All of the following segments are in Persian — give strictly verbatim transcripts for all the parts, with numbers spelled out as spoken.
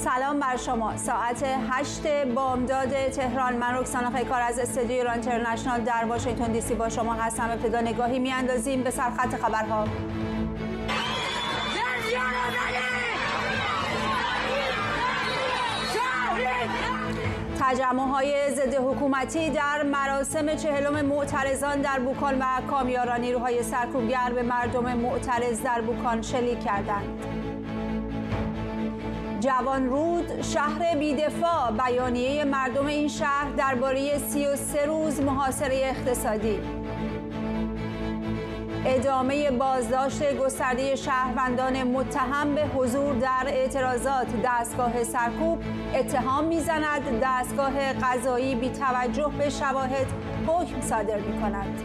سلام بر شما. ساعت هشت بامداد تهران. من رکسانا خیکار از استودیوی ایران اینترنشنال در واشنگتن دی سی با شما هستم. ابتدا نگاهی میاندازیم به سرخط خبرها. تجمع‌های ضد حکومتی در مراسم چهلم معترضان در بوکان و کامیاران. نیروهای سرکوبگر به مردم معترض در بوکان شلیک کردند. جوان رود شهر بی‌دفاع. بیانیه مردم این شهر درباره سی و سه روز محاصره اقتصادی. ادامه بازداشت گسترده شهروندان متهم به حضور در اعتراضات. دستگاه سرکوب اتهام میزند دستگاه قضایی بی توجه به شواهد حکم صادر می کند.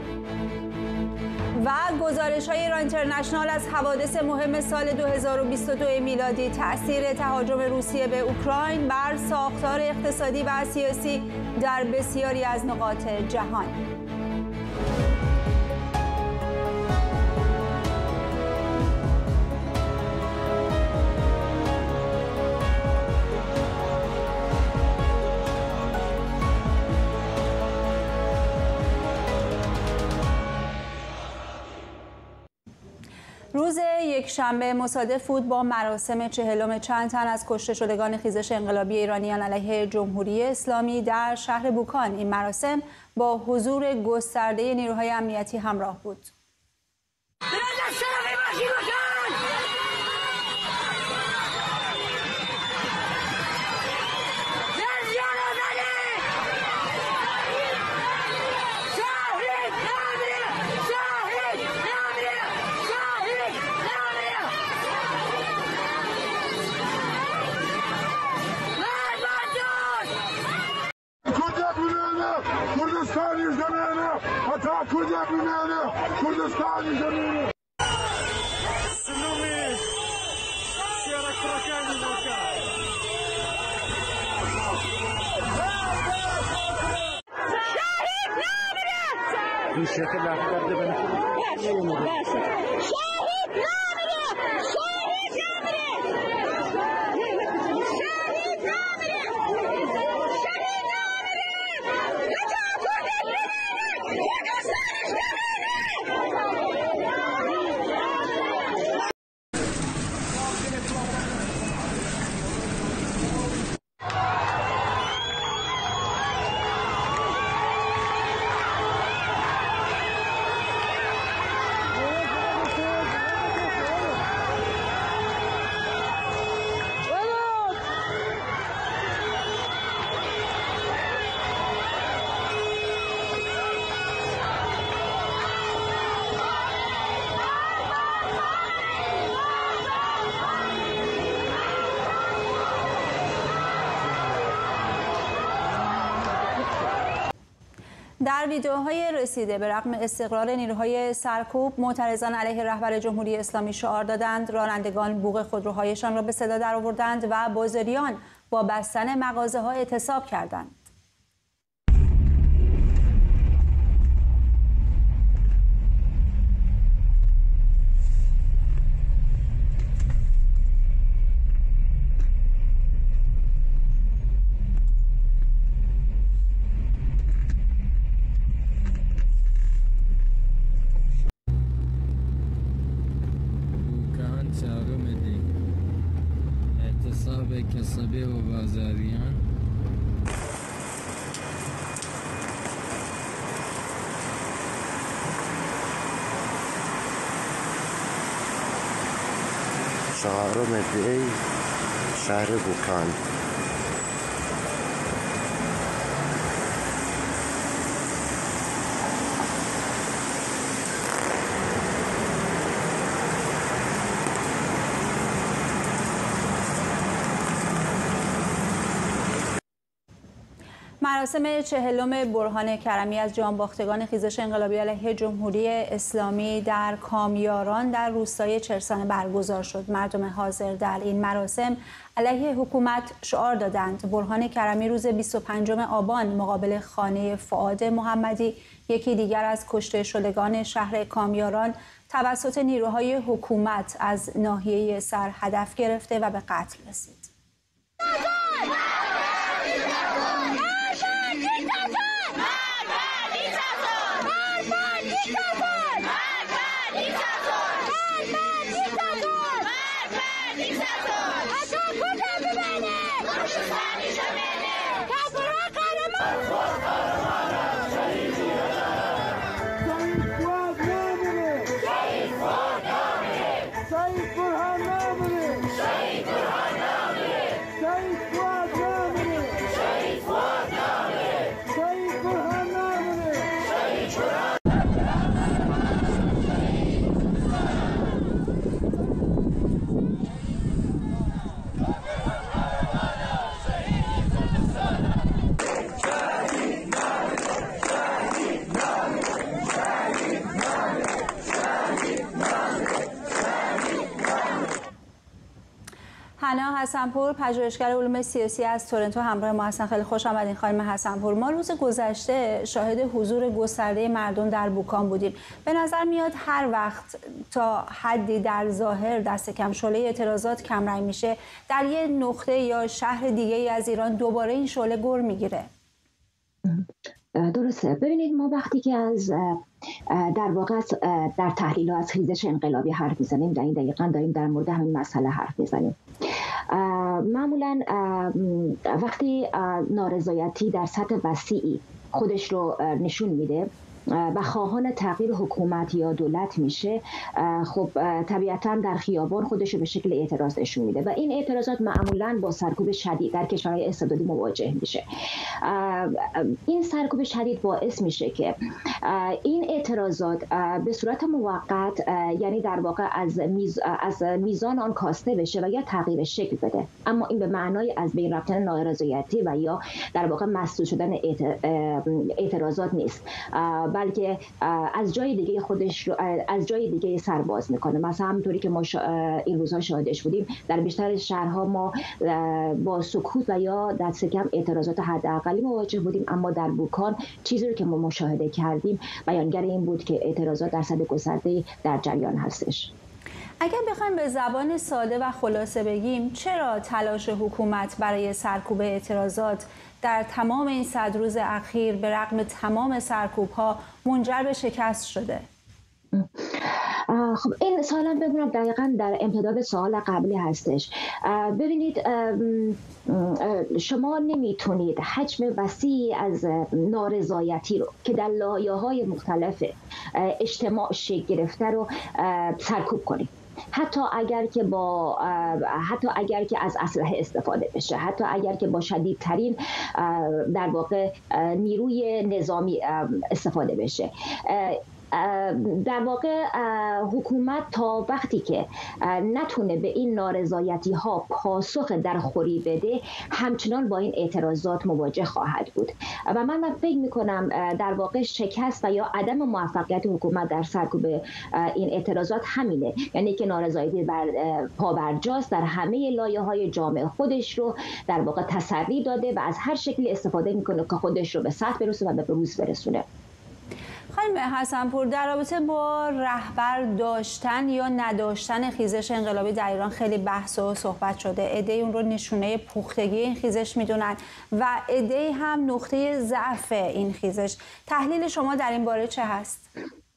و گزارش های ایران اینترنشنال از حوادث مهم سال دو هزار و بیست و دو میلادی. تأثیر تهاجم روسیه به اوکراین بر ساختار اقتصادی و سیاسی در بسیاری از نقاط جهان. روز یکشنبه مصادف بود با مراسم چهلم چند تن از کشته شدگان خیزش انقلابی ایرانیان علیه جمهوری اسلامی در شهر بوکان. این مراسم با حضور گسترده نیروهای امنیتی همراه بود. Kurdistan زمانه hatta Kürtler bilmeyene Kurdistan زمانه سلومي سيارة كراكاني موكا شاهد نامرة الشيخ اللي أحضر ده بنشوف شاهد نامرة شاهد در ویدئوهای رسیده به رغم استقرار نیروهای سرکوب، معترضان علیه رهبر جمهوری اسلامی شعار دادند، رانندگان بوق خودروهایشان را به صدا درآوردند و بازاریان با بستن مغازه‌ها اعتصاب کردند. کسبه و بازاریان چهارم دی شهر بوکان. مراسم چهلم برهان کرمی از جانباختگان خیزش انقلابی علیه جمهوری اسلامی در کامیاران در روستای چرسانه برگزار شد. مردم حاضر در این مراسم علیه حکومت شعار دادند. برهان کرمی روز بیست و پنجم آبان مقابل خانه فؤاد محمدی، یکی دیگر از کشته شدگان شهر کامیاران، توسط نیروهای حکومت از ناحیه سر هدف گرفته و به قتل رسید. حنا حسن‌پور، پژوهشگر علوم سیاسی از تورنتو همراه ما هستن. خیلی خوش آمدین خانم حسن‌پور. ما روز گذشته شاهد حضور گسترده مردم در بوکان بودیم. به نظر میاد هر وقت تا حدی در ظاهر دست کم شعله اعتراضات کمرنگ میشه، در یه نقطه یا شهر دیگه از ایران دوباره این شعله گر میگیره. درسته. ببینید، ما وقتی که از در واقع در تحلیل از خیزش انقلابی حرف میزنیم، در این دقیقاً داریم در مورد همین مسئله حرف میزنیم. معمولاً وقتی نارضایتی در سطح وسیعی خودش رو نشون میده و خواهان تغییر حکومت یا دولت میشه، خب طبیعتاً در خیابان خودش رو به شکل اعتراض نشون میده و این اعتراضات معمولاً با سرکوب شدید در کشورهای استبدادی مواجه میشه. این سرکوب شدید باعث میشه که این اعتراضات به صورت موقت، یعنی در واقع از میز از میزان آن کاسته بشه و یا تغییر شکل بده، اما این به معنای از بین رفتن نارضایتی و یا در واقع مسدود شدن اعتراضات نیست، بلکه از جای دیگه خودش رو از جای دیگه سرباز میکنه. مثلا همونطوری که ما این روزها شاهدش بودیم، در بیشتر شهرها ما با سکوت و یا دست کم اعتراضات حداقلی مواجه بودیم، اما در بوکان چیزی رو که ما مشاهده کردیم بیانگر این بود که اعتراضات در سطح گسترده در جریان هستش. اگر بخوایم به زبان ساده و خلاصه بگیم، چرا تلاش حکومت برای سرکوب اعتراضات در تمام این صد روز اخیر به رغم تمام سرکوب‌ها منجر به شکست شده؟ خب این سوالم بگم دقیقاً در امتداد سوال قبلی هستش. ببینید، شما نمیتونید حجم وسیعی از نارضایتی رو که در لایه‌های مختلف اجتماع شکل گرفته رو سرکوب کنید. حتی اگر که با حتی اگر که از اسلحه استفاده بشه، حتی اگر که با شدیدترین در واقع نیروی نظامی استفاده بشه، در واقع حکومت تا وقتی که نتونه به این نارضایتی ها پاسخ درخوری بده، همچنان با این اعتراضات مواجه خواهد بود. و من فکر میکنم در واقع شکست و یا عدم موفقیت حکومت در سرکوب این اعتراضات همینه، یعنی که نارضایتی بر پابرجاست، در همه لایه های جامعه خودش رو در واقع تسری داده و از هر شکلی استفاده میکنه که خودش رو به سطح برسونه و به بروز برسونه. خانم حسن‌پور، در رابطه با رهبر داشتن یا نداشتن خیزش انقلابی در ایران خیلی بحث و صحبت شده. عده‌ای اون رو نشونه پختگی این خیزش میدونن و عده‌ای هم نقطه ضعف این خیزش. تحلیل شما در این باره چه هست؟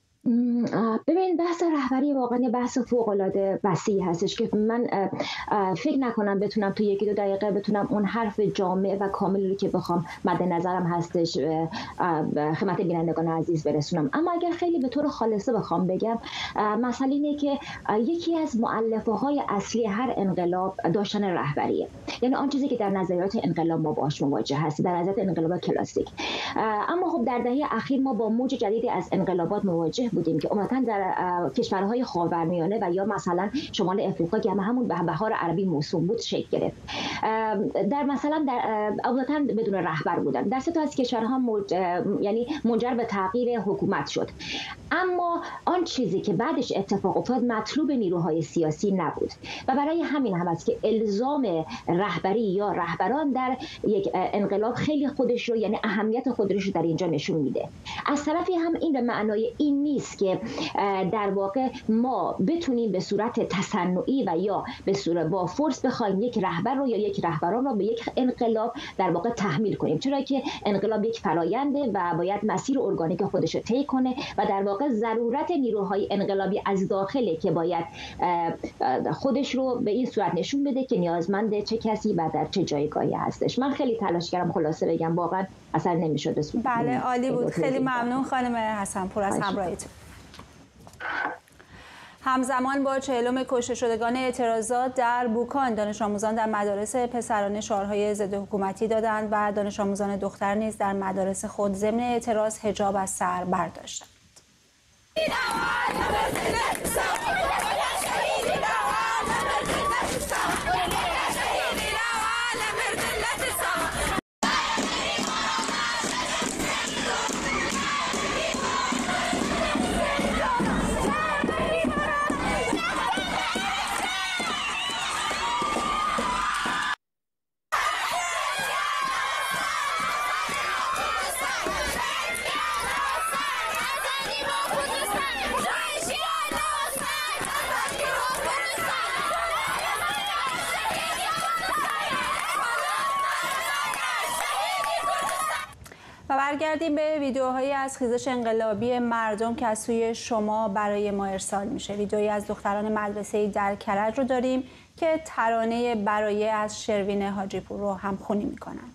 ببین، بحث رهبری واقعا بحث فوق‌العاده وسیع هستش که من فکر نکنم بتونم تو یکی دو دقیقه بتونم اون حرف جامع و کاملی رو که بخوام مد نظرم هستش خدمت بینندگان عزیز برسونم. اما اگر خیلی به طور خالصه بخوام بگم، مسئله اینه که یکی از مؤلفه‌های اصلی هر انقلاب داشتن رهبریه، یعنی آن چیزی که در نظریات انقلاب ما باهاش مواجه هستیم، در نظریات انقلاب کلاسیک. اما خب در دهه اخیر ما با موج جدیدی از انقلابات مواجه بودیم که عمدتاً در کشورهای خاورمیانه و یا مثلا شمال افریقا که همون به بهار عربی موسوم بود شکل گرفت. در مثلا در عمدتاً بدون رهبر بودن. در سه تا از کشورها موج... یعنی منجر به تغییر حکومت شد. اما آن چیزی که بعدش اتفاق افتاد مطلوب نیروهای سیاسی نبود و برای همین هم است که الزام رهبری یا رهبران در یک انقلاب خیلی خودش رو، یعنی اهمیت خودش رو در اینجا نشون میده. از طرفی هم این به معنای این نیست که در واقع ما بتونیم به صورت تصنعی و یا به صورت با فرض بخوایم یک رهبر رو یا یک رهبران رو به یک انقلاب در واقع تحمیل کنیم، چرا که انقلاب یک فراینده و باید مسیر ارگانیک خودش رو طی کنه و در واقع ضرورت نیروهای انقلابی از داخله که باید خودش رو به این صورت نشون بده که نیازمند چه کسی و در چه جایگاهی هستش. من خیلی تلاش کردم خلاصه بگم، واقعا اثر نمی‌شد. بله، عالی بود. خیلی ممنون خانم حسن‌پور از همراهیتون. همزمان با چهلم کشته شدگان اعتراضات در بوکان، دانش آموزان در مدارس پسرانه شعارهای ضد حکومتی دادند و دانش آموزان دختر نیز در مدارس خود ضمن اعتراض حجاب از سر برداشتند. برگردیم به ویدیوهایی از خیزش انقلابی مردم که از سوی شما برای ما ارسال میشه. ویدیویی از دختران مدرسه‌ای در کرج رو داریم که ترانه برایه از شروین حاجی پور رو همخوانی میکنند.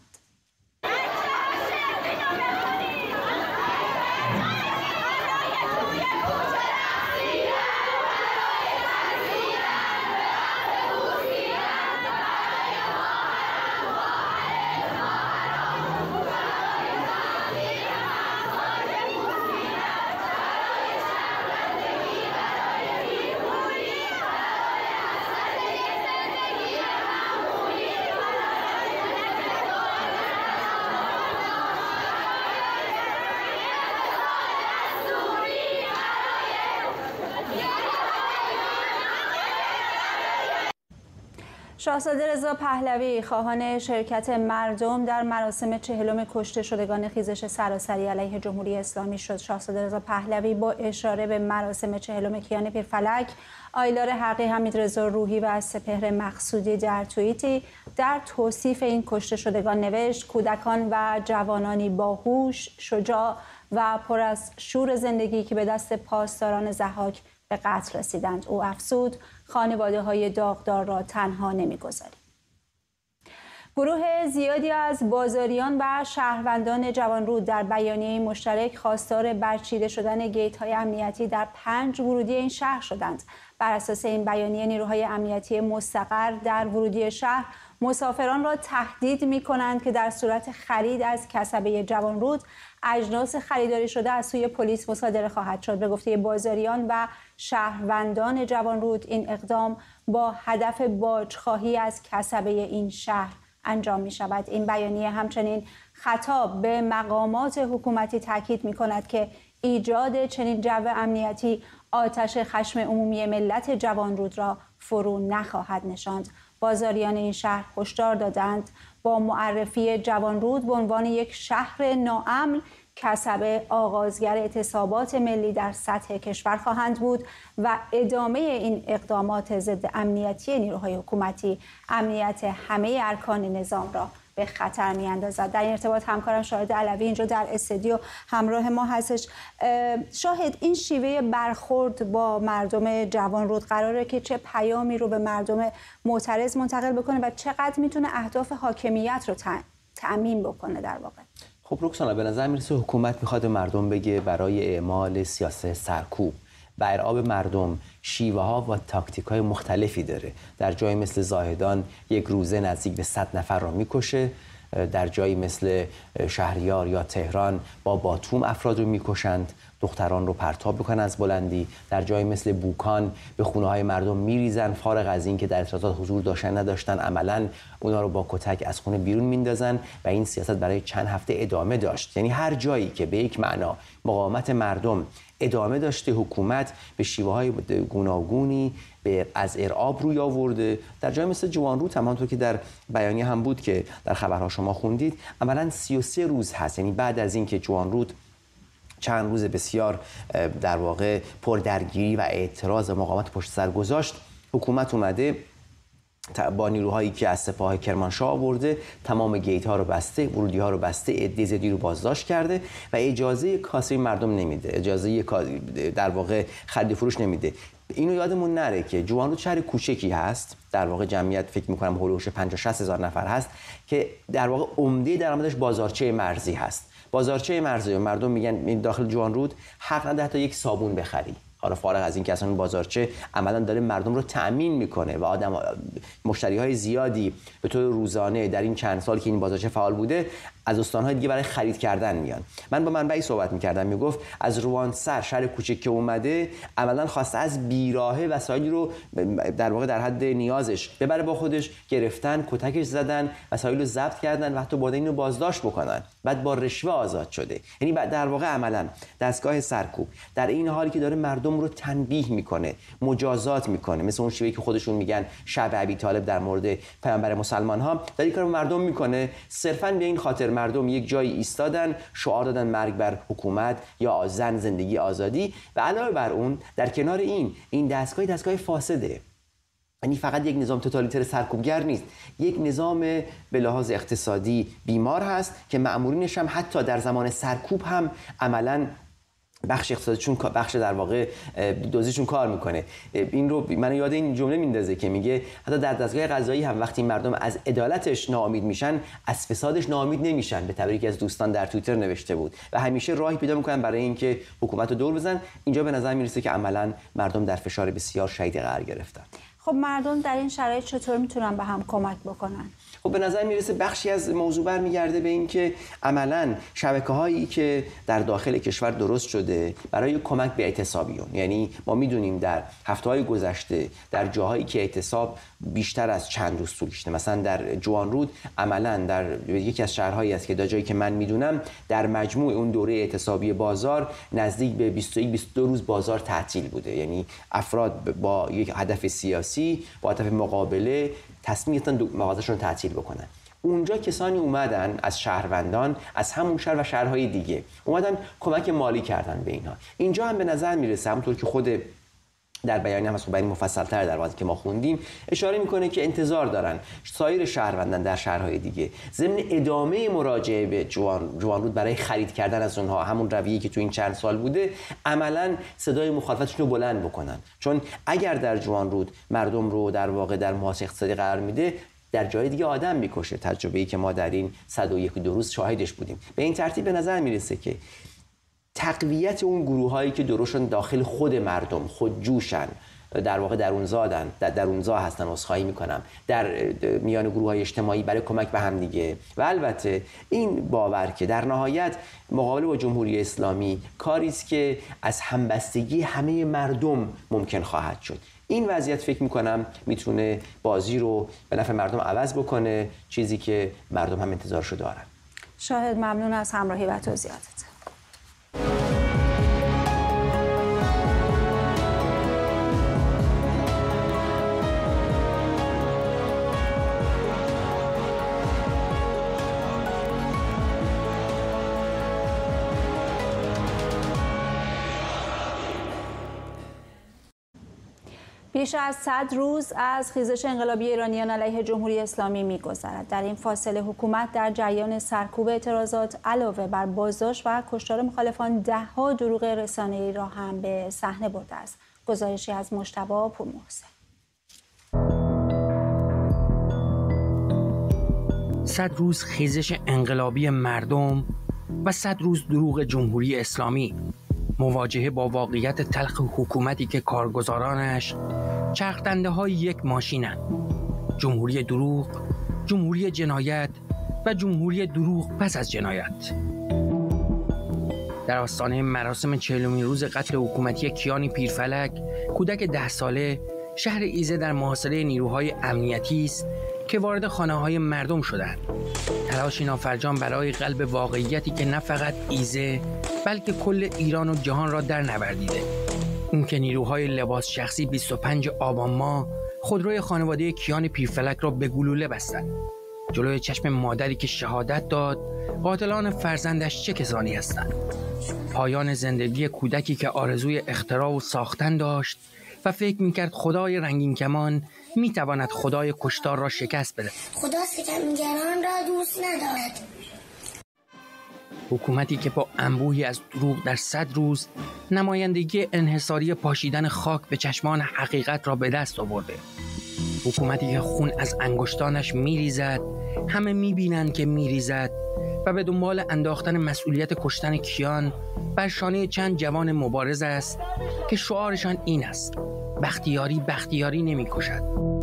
شاهزاده رضا پهلوی خواهان شرکت مردم در مراسم چهلم کشته شدگان خیزش سراسری علیه جمهوری اسلامی شد. شاهزاده رضا پهلوی با اشاره به مراسم چهلم کیان پیرفلک، آیلار حقی، حمیدرضا روحی و سپهر مقصودی در توییتی در توصیف این کشته شدگان نوشت: کودکان و جوانانی باهوش، شجاع و پر از شور زندگی که به دست پاسداران ضحاک به قتل رسیدند. او افزود: خانواده های داغدار را تنها نمی‌گذاریم. گروه زیادی از بازاریان و شهروندان جوانرود در بیانیه مشترک خواستار برچیده شدن گیت‌های امنیتی در پنج ورودی این شهر شدند. بر اساس این بیانیه نیروهای امنیتی مستقر در ورودی شهر مسافران را تهدید می‌کنند که در صورت خرید از کسبه جوانرود اجناس خریداری شده از سوی پلیس مصادره خواهد شد. به گفته بازاریان و شهروندان جوانرود این اقدام با هدف باجخواهی از کسبه این شهر انجام می شود. این بیانیه همچنین خطاب به مقامات حکومتی تاکید می کند که ایجاد چنین جو امنیتی آتش خشم عمومی ملت جوانرود را فرو نخواهد نشاند. بازاریان این شهر هشدار دادند با معرفی جوانرود به عنوان یک شهر ناامن کسبه آغازگر اعتصابات ملی در سطح کشور خواهند بود و ادامه این اقدامات ضد امنیتی نیروهای حکومتی امنیت همه ارکان نظام را به خطر می‌اندازد. در این ارتباط همکارم شاهد علوی اینجا در استودیو همراه ما هستش. شاهد، این شیوه برخورد با مردم جوانرود قراره که چه پیامی رو به مردم معترض منتقل بکنه و چقدر میتونه اهداف حاکمیت رو تأمین بکنه در واقع؟ خب رکسانا، به نظر میرسه حکومت میخواد به مردم بگه برای اعمال سیاست سرکوب و ارعاب مردم شیوه ها و تاکتیک های مختلفی داره. در جایی مثل زاهدان یک روزه نزدیک به صد نفر را میکشه، در جایی مثل شهریار یا تهران با باتوم افراد رو میکشند، دختران رو پرتاب میکنن از بلندی، در جایی مثل بوکان به خونه های مردم میریزن، فارغ از این که در اعتراضات حضور داشتن نداشتن عملا اونا رو با کتک از خونه بیرون میندازن و این سیاست برای چند هفته ادامه داشت. یعنی هر جایی که به یک معنا مقاومت مردم ادامه داشته، حکومت به شیوه های گوناگونی به از ارعاب روی آورده. در جای مثل جوانرود همانطور که در بیانیه هم بود که در خبرها شما خوندید، عملاً سی و سه روز هست، یعنی بعد از اینکه جوانرود چند روز بسیار در واقع پردرگیری و اعتراض مقاومت پشت سر گذاشت، حکومت اومده با نیروهایی که از سپاه کرمانشاه آورده تمام گیت ها رو بسته، ورودی ها رو بسته، عده زیادی رو بازداشت کرده و اجازه کاسه مردم نمیده، اجازه در واقع خرید فروش نمیده. اینو یادمون نره که جوانرود شهر کوچکی هست، در واقع جمعیت فکر میکنم هولوش پنجاه شصت هزار نفر هست که در واقع عمده درآمدش بازارچه مرزی هست. بازارچه مرزی، مردم میگن داخل جوانرود حق نداره تا یک صابون بخری. حالا فارغ از این که اصلا بازارچه عملا داره مردم رو تأمین میکنه و آدم مشتری های زیادی به طور روزانه در این چند سال که این بازارچه فعال بوده از استان‌های دیگه برای خرید کردن میان. من با منبعی صحبت میکردم، میگفت از روانسر شهر کوچک که اومده عملا خواسته از بیراهه وسایلی رو در واقع در حد نیازش ببره با خودش، گرفتن، کتکش زدن، وسایل رو ضبط کردن و حتی بعد اینو بازداشت بکنن، بعد با رشوه آزاد شده. یعنی در واقع عملا دستگاه سرکوب در این حالی که داره مردم رو تنبیه میکنه، مجازات میکنه، مثل اون شیوهی که خودشون میگن شب ابی طالب در مورد پیامبر مسلمان ها، داره کارو مردم میکنه صرفاً به این خاطر مردم یک جایی ایستادن، شعار دادن مرگ بر حکومت یا زن زندگی آزادی و علاوه بر اون در کنار این این دستگاه دستگاه فاسده. یعنی فقط یک نظام توتالیتر سرکوبگر نیست، یک نظام به لحاظ اقتصادی بیمار هست که مأمورینش هم حتی در زمان سرکوب هم عملاً بخش اقتصادیشون بخش در واقع دوزیشون کار میکنه. این رو من یاد این جمله میندازه که میگه حتی در دستگاه قضایی هم وقتی مردم از عدالتش ناامید میشن، از فسادش ناامید نمیشن. به تعبیری که از دوستان در توییتر نوشته بود و همیشه راهی پیدا میکنن برای اینکه حکومت رو دور بزنن. اینجا به نظر میرسه که عملاً مردم در فشار بسیار شدید قرار گرفتن. خب مردم در این شرایط چطور میتونن به هم کمک بکنن؟ خب به نظر میرسه بخشی از موضوع برمیگرده به این که عملاً شبکه‌هایی که در داخل کشور درست شده برای کمک به اعتصابیون، یعنی ما میدونیم در هفته‌های گذشته در جاهایی که اعتصاب بیشتر از چند روز طول کشیده، مثلا در جوانرود عملاً در یکی از شهرهایی است که در جایی که من میدونم در مجموع اون دوره اعتصابی بازار نزدیک به بیست و یک بیست و دو روز بازار تعطیل بوده. یعنی افراد با یک هدف سیاسی با هدف مقابله تصمیم گرفتن مغازه‌شون تعطیل بکنن. اونجا کسانی اومدن از شهروندان از همون شهر و شهرهای دیگه اومدن کمک مالی کردن به اینها. اینجا هم به نظر میرسه همونطور که خود در بیانیه هم از بیان مفصل‌تر در واقعی که ما خوندیم اشاره میکنه که انتظار دارن سایر شهروندان در شهرهای دیگه ضمن ادامه مراجعه به جوان جوانرود برای خرید کردن از اونها همون رویه‌ای که تو این چند سال بوده عملاً صدای مخالفتشون رو بلند بکنن. چون اگر در جوانرود مردم رو در واقع در محاصره اقتصادی قرار میده، در جای دیگه آدم میکشه. تجربه‌ای که ما در این صد و یک دو روز شاهدش بودیم. به این ترتیب به نظر میرسه که تقویت اون گروه‌هایی که درشون داخل خود مردم خودجوشن، در واقع درونزادن، در درونزا هستن، عذرخواهی میکنم، در میان گروه‌های اجتماعی برای کمک به هم دیگه و البته این باور که در نهایت مقابله با جمهوری اسلامی کاری است که از همبستگی همه مردم ممکن خواهد شد. این وضعیت فکر میکنم میتونه بازی رو به نفع مردم عوض بکنه، چیزی که مردم هم انتظارشو دارن. شاهد ممنون از همراهی و توضیحاتت. بیش از صد روز از خیزش انقلابی ایرانیان علیه جمهوری اسلامی می‌گذرد. در این فاصله حکومت در جریان سرکوب اعتراضات علاوه بر بازداشت و کشتار مخالفان ده‌ها دروغ رسانه‌ای را هم به صحنه برده است. گزارشی از مجتبی پورمحسن. صد روز خیزش انقلابی مردم و صد روز دروغ جمهوری اسلامی، مواجهه با واقعیت تلخ حکومتی که کارگزارانش چرخدنده های یک ماشینند. جمهوری دروغ، جمهوری جنایت و جمهوری دروغ پس از جنایت. در آستانه مراسم چهلمین روز قتل حکومتی کیان پیرفلک، کودک ده ساله شهر ایزه در محاصره نیروهای امنیتی است که وارد خانه‌های مردم شدند. تلاش نافرجام برای قلب واقعیتی که نه فقط ایزه بلکه کل ایران و جهان را در نوردیده. این که نیروهای لباس شخصی بیست و پنج آبان ماه خودروی خانواده کیان پیرفلک را به گلوله بستند. جلوی چشم مادری که شهادت داد قاتلان فرزندش چه کسانی هستند. پایان زندگی کودکی که آرزوی اختراع و ساختن داشت و فکر میکرد خدای رنگین کمان میتواند خدای کشتار را شکست بده. خدا ستمگران را دوست ندارد. حکومتی که با انبوهی از دروغ در صد روز نمایندگی انحصاری پاشیدن خاک به چشمان حقیقت را به دست آورده. حکومتی که خون از انگشتانش میریزد، همه میبینند که میریزد و به دنبال انداختن مسئولیت کشتن کیان بر شانه چند جوان مبارز است که شعارشان این است: بختیاری بختیاری نمی کشد.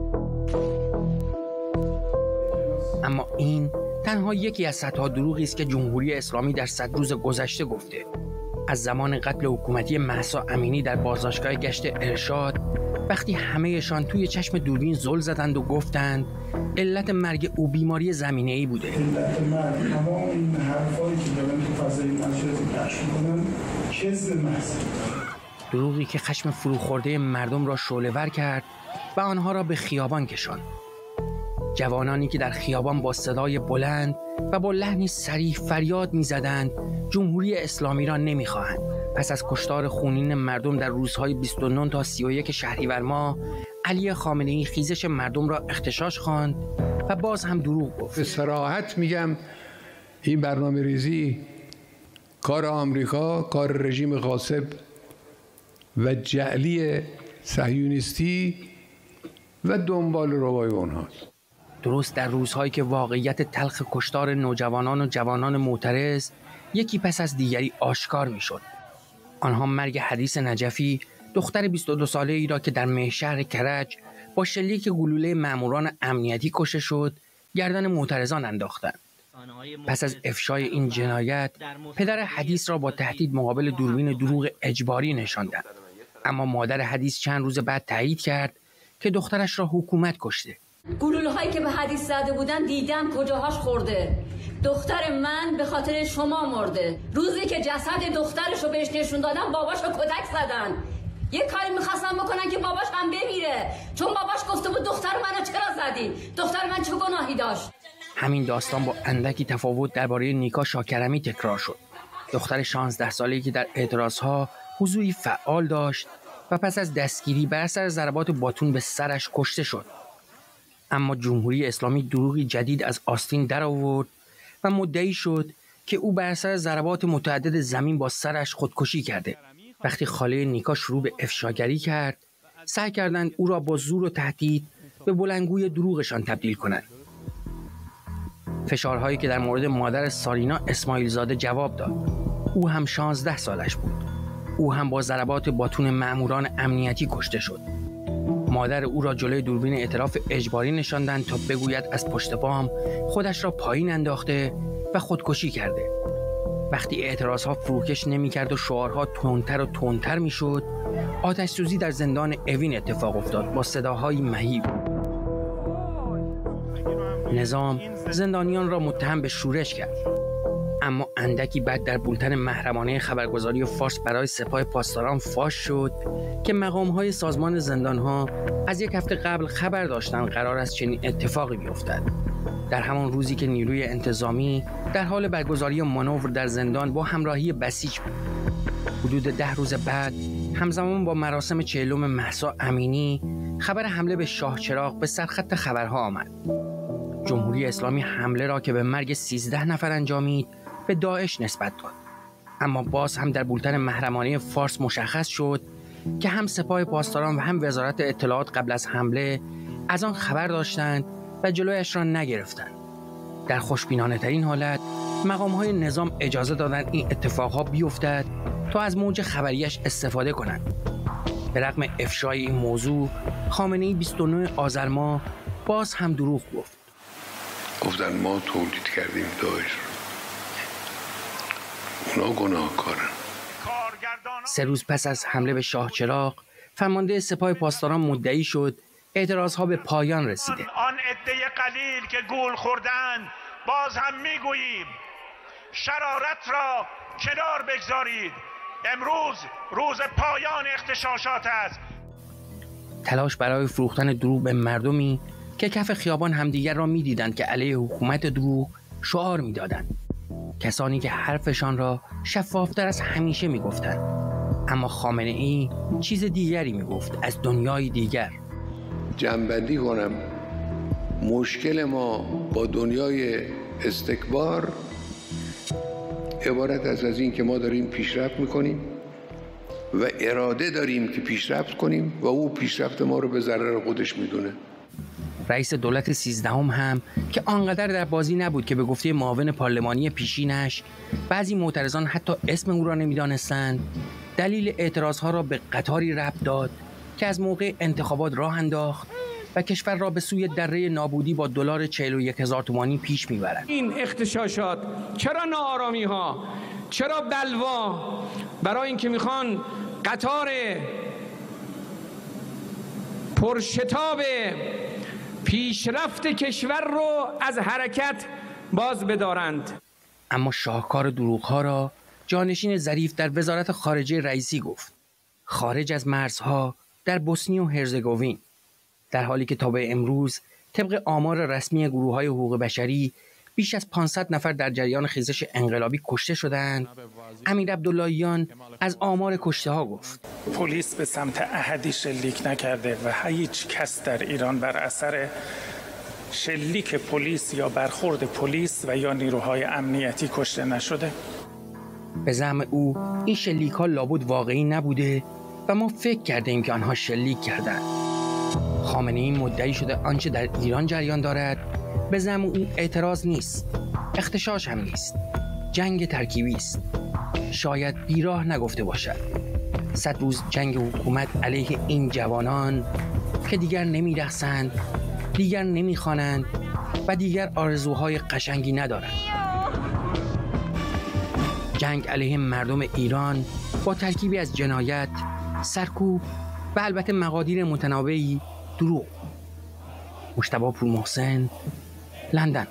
اما این تنها یکی از صدها دروغی است که جمهوری اسلامی در صد روز گذشته گفته. از زمان قتل حکومتی مهسا امینی در بازداشتگاه گشت ارشاد، وقتی همه‌شان توی چشم دوربین زل زدند و گفتند علت مرگ او بیماری زمینه‌ای بوده. علت مرگ تمام این حرفایی که دارن تو فضای مجازی پخش می‌کنن کذب محض. دروغی که خشم فروخورده مردم را شعله‌ور کرد و آنها را به خیابان کشاند. جوانانی که در خیابان با صدای بلند و با لحنی صریح فریاد می‌زدند جمهوری اسلامی را نمی‌خواهند. پس از کشتار خونین مردم در روزهای بیست و نه تا سی و یک شهریور ماه، علی خامنه‌ای خیزش مردم را اغتشاش خواند و باز هم دروغ گفت. به صراحت میگم این برنامه ریزی کار آمریکا، کار رژیم غاصب و جعلی صهیونیستی و دنبال روای اونهاست. درست در روزهایی که واقعیت تلخ کشتار نوجوانان و جوانان معترض یکی پس از دیگری آشکار میشد. آنها مرگ حدیث نجفی، دختر بیست و دو ساله ای را که در مهشهر کرج با شلیک گلوله ماموران امنیتی کشته شد، گردن معترضان انداختند. پس از افشای این جنایت، پدر حدیث را با تهدید مقابل دوربین دروغ اجباری نشاندند. اما مادر حدیث چند روز بعد تایید کرد که دخترش را حکومت کشته. گلوله هایی که به حدیث زده بودن دیدم کجاهاش خورده. دختر من به خاطر شما مرده. روزی که جسد دخترش رو بهش نشون دادن، باباش رو کتک زدن. یه کاری میخواستن بکنن که باباش هم بمیره، چون باباش گفته بود دختر منو چرا زدی؟ دختر من چه گناهی داشت؟ همین داستان با اندکی تفاوت درباره نیکا شاکرمی تکرار شد. دختر شانزده ساله‌ای که در اعتراضها حضوری فعال داشت و پس از دستگیری بر اثر ضربات باتون به سرش کشته شد. اما جمهوری اسلامی دروغی جدید از آستین در آورد و مدعی شد که او بر اثر ضربات متعدد زمین با سرش خودکشی کرده. وقتی خاله نیکا شروع به افشاگری کرد، سعی کردند او را با زور و تهدید به بلندگوی دروغشان تبدیل کنند. فشارهایی که در مورد مادر سارینا اسماعیل زاده جواب داد. او هم شانزده سالش بود. او هم با ضربات باتون ماموران امنیتی کشته شد. مادر او را جلوی دوربین اعتراف اجباری نشاندند تا بگوید از پشت بام خودش را پایین انداخته و خودکشی کرده. وقتی اعتراضها فروکش نمی‌کرد و شعارها تندتر و تندتر می‌شد، آتش سوزی در زندان اوین اتفاق افتاد با صداهای مهیب. نظام زندانیان را متهم به شورش کرد. اما اندکی بعد در بولتن محرمانه خبرگزاری فارس برای سپاه پاسداران فاش شد که مقام‌های سازمان زندان‌ها از یک هفته قبل خبر داشتند قرار است چنین اتفاقی بیفتد. در همان روزی که نیروی انتظامی در حال برگزاری مانور در زندان با همراهی بسیج بود. حدود ده روز بعد، همزمان با مراسم چهلم مهسا امینی، خبر حمله به شاه چراغ به سرخط خبرها آمد. جمهوری اسلامی حمله را که به مرگ سیزده نفر انجامید، به داعش نسبت داد. اما باز هم در بولتن محرمانه فارس مشخص شد که هم سپاه پاسداران و هم وزارت اطلاعات قبل از حمله از آن خبر داشتند و جلویش را نگرفتند. در خوشبینانه ترین حالت، مقام‌های نظام اجازه دادند این اتفاقها بیفتد تا از موج خبریش استفاده کنند. به رغم افشای این موضوع، خامنه‌ای بیست و نه آذر ماه باز هم دروغ گفت. گفتن ما تولید کردیم داعش، اونا گناهکارن. سه روز پس از حمله به شاه چراغ، فرمانده سپاه پاسداران مدعی شد اعتراضها به پایان رسیده. آن عده قلیل که گول خوردند، باز هم میگوییم شرارت را کنار بگذارید. امروز روز پایان اغتشاشات است. تلاش برای فروختن دروغ به مردمی که کف خیابان همدیگر را می‌دیدند که علیه حکومت دروغ شعار می‌دادند. کسانی که حرفشان را شفافتر از همیشه می‌گفتند. اما خامنه‌ای چیز دیگری می‌گفت، از دنیای دیگر. جنبندی کنم، مشکل ما با دنیای استکبار عبارت است از این که ما داریم پیشرفت می‌کنیم و اراده داریم که پیشرفت کنیم و او پیشرفت ما رو به ضرر خودش می‌دونه. رئیس دولت سیزدهم هم که آنقدر در بازی نبود که به گفته معاون پارلمانی پیشینش بعضی معترضان حتی اسم او را نمی‌دانستند، دلیل اعتراضها را به قطاری ربط داد که از موقع انتخابات راه انداخت و کشور را به سوی دره نابودی با دلار چهل و یک هزار تومانی پیش میبرد. این اغتشاشات چرا ناآرامی ها، چرا بلوا؟ برای اینکه میخوان قطار پرشتاب پیشرفت کشور رو از حرکت باز بدارند. اما شاهکار دروغ‌ها را جانشین ظریف در وزارت خارجه رئیسی گفت. خارج از مرزها در بوسنی و هرزگوین، در حالی که تا به امروز طبق آمار رسمی گروه‌های حقوق بشری بیش از پانصد نفر در جریان خیزش انقلابی کشته شدند، امیر عبداللهیان از آمار کشته ها گفت: پلیس به سمت احدی شلیک نکرده و هیچ کس در ایران بر اثر شلیک پلیس یا برخورد پلیس و یا نیروهای امنیتی کشته نشده. به زعم او این شلیک ها لابد واقعی نبوده و ما فکر کردیم که آنها شلیک کردند. خامنه ای مدعی شده آنچه در ایران جریان دارد به زعم او اعتراض نیست، اغتشاش هم نیست، جنگ ترکیبی است. شاید بیراه نگفته باشد. صد روز جنگ حکومت علیه این جوانان که دیگر نمی‌رقصند، دیگر نمی‌خوانند و دیگر آرزوهای قشنگی ندارند. جنگ علیه مردم ایران با ترکیبی از جنایت، سرکوب و البته مقادیر متنوعی دروغ. مجتبی پورمحسن، لندن.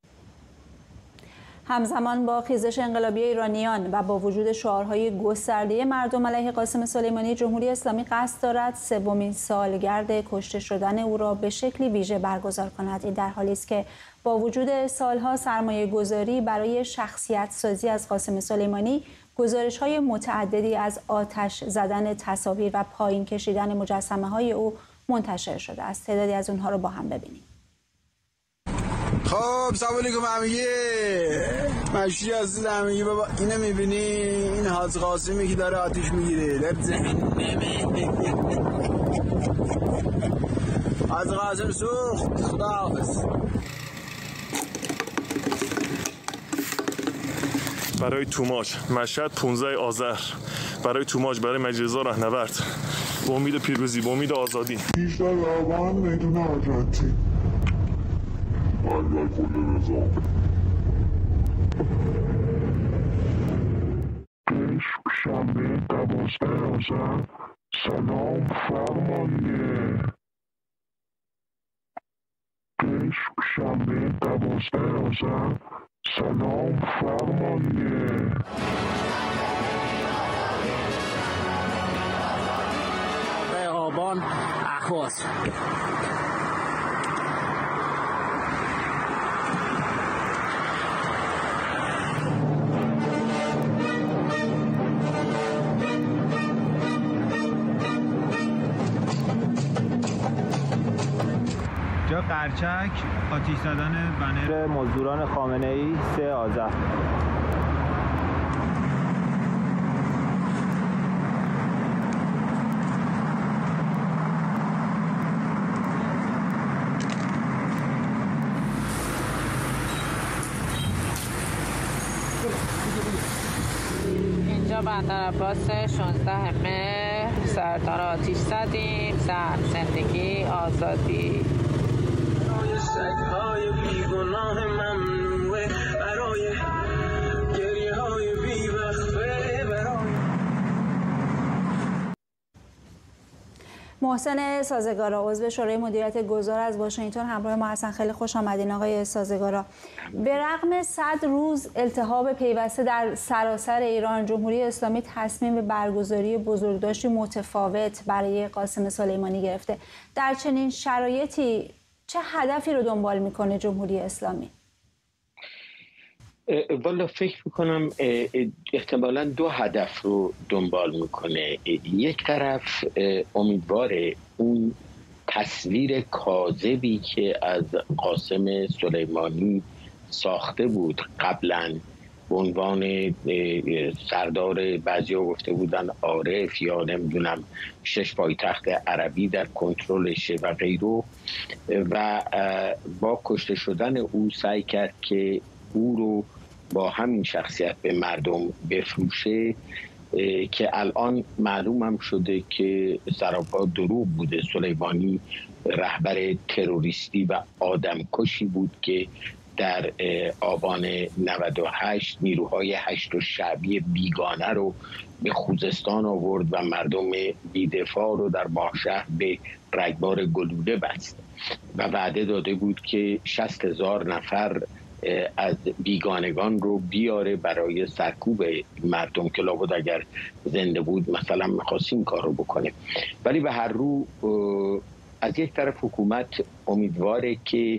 همزمان با خیزش انقلابی ایرانیان و با وجود شعارهای گسترده مردم علیه قاسم سلیمانی، جمهوری اسلامی قصد دارد سومین سالگرد کشته شدن او را به شکلی ویژه برگزار کند. این در حالی است که با وجود سالها سرمایه گذاری برای شخصیت سازی از قاسم سلیمانی، گزارش های متعددی از آتش زدن تصاویر و پایین کشیدن مجسمه های او منتشر شده است. تعدادی از اونها رو با هم ببینیم. خب سلام علیکم همگی، مشتی هستید همگی. بابا اینو میبینی؟ این حاج قاسمی که داره آتیش میگیره در جهنمه. حاج قاسم سوخت. خدا حافظ. برای توماج مشهد پانزده آذر، برای توماج، برای مجلس‌ها راهنورد، با امید پیروزی، با امید آزادی. بیشتر روان میدون آرژانتین برگل کل نظام عشق شنبه دوازده آذر. سلام فرمانده. عشق شنبه دوازده آذر. سلام فرمانده. آبان اخواست جا قرچک آتیش زدن بنر مزدوران خامنه ای سه آذر. اینجا بندر عباس شانزده مهر، سرتار آتیش زدیم. زن، زندگی، آزادی. سگ‌های بیگناه ممنوعه برای گریه‌های بی‌وقفه برای. محسن سازگارا، عضو شورای مدیریت گذار از واشنگتن همراه ما هستن. خیلی خوش آمدین آقای سازگارا. به رغم صد روز التهاب پیوسته در سراسر ایران، جمهوری اسلامی تصمیم به برگزاری بزرگداشتی متفاوت برای قاسم سلیمانی گرفته. در چنین شرایطی چه هدفی رو دنبال میکنه جمهوری اسلامی؟ والا فکر میکنم احتمالاً دو هدف رو دنبال میکنه. یک طرف امیدوار اون تصویر کاذبی که از قاسم سلیمانی ساخته بود قبلاً به عنوان سردار، بعضیا گفته بودن عارف یا نمیدونم شش پایتخت عربی در کنترلشه و غیره، و با کشته شدن او سعی کرد که او رو با همین شخصیت به مردم بفروشه که الان معلوم هم شده که سراپا دروغ بوده. سلیمانی رهبر تروریستی و آدمکشی بود که در آبان نود و هشت نیروهای هشت و شعبی بیگانه رو به خوزستان آورد و مردم بیدفاع رو در ماهشهر به رگبار گلوله بست و وعده داده بود که شصت هزار نفر از بیگانگان رو بیاره برای سرکوب مردم که لابد اگر زنده بود مثلا می‌خواستیم کار رو بکنه. ولی به هر رو از یک طرف حکومت امیدواره که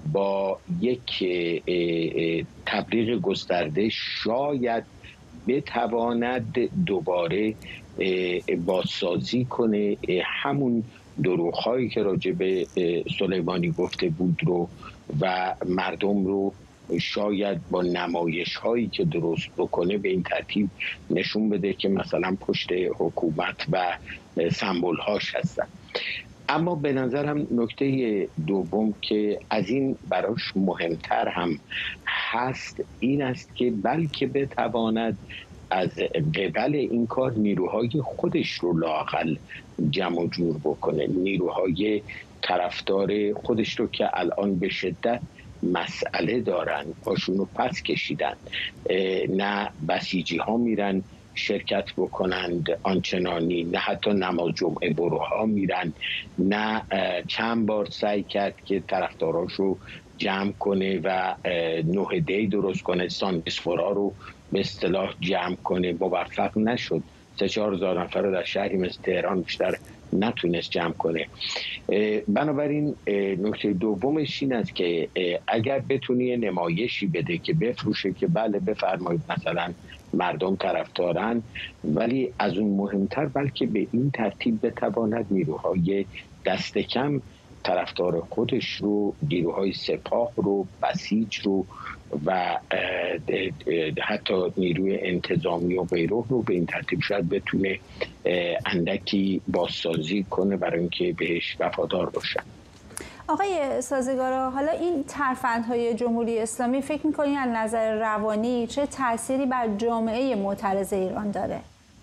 با یک تبلیغ گسترده شاید بتواند دوباره بازسازی کنه همون دروغ‌هایی که راجع به سلیمانی گفته بود رو و مردم رو شاید با نمایش هایی که درست بکنه به این ترتیب نشون بده که مثلا پشت حکومت و سمبل هاش هستن. اما به نظرم نکته دوم که از این براش مهمتر هم هست این است که بلکه بتواند از قبل این کار نیروهای خودش رو لااقل جمع و جور بکنه، نیروهای طرفدار خودش رو که الان به شدت مسئله دارن باشون رو پس کشیدن، نه بسیجی ها میرن شرکت بکنند آنچنانی، نه حتی نماز جمعه بروها میرن، نه چند بار سعی کرد که طرفداراش رو جمع کنه و نه دی درست کنه، ساندسفورا رو به اصطلاح جمع کنه، موفق نشد. سه چهار هزار نفر رو در شهری مثل تهران بیشتر نتونست جمع کنه. بنابراین نکته دومش این است که اگر بتونی نمایشی بده که بفروشه که بله بفرمایید مثلا مردم طرفدارن، ولی از اون مهمتر بلکه به این ترتیب بتواند نیروهای دست کم طرفدار خودش رو، نیروهای سپاه رو، بسیج رو و حتی نیروی انتظامی و غیره رو به این ترتیب شاید بتونه اندکی بازسازی کنه برای اینکه بهش وفادار باشن. آقای سازگارا، حالا این ترفندهای جمهوری اسلامی فکر می‌کنید از نظر روانی چه تأثیری بر جامعه معترض ایران داره؟